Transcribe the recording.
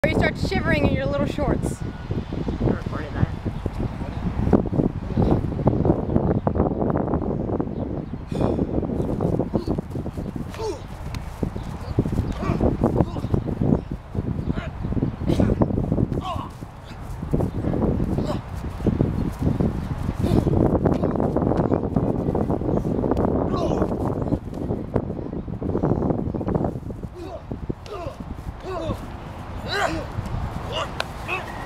Or you start shivering in your little shorts. I recorded that. What?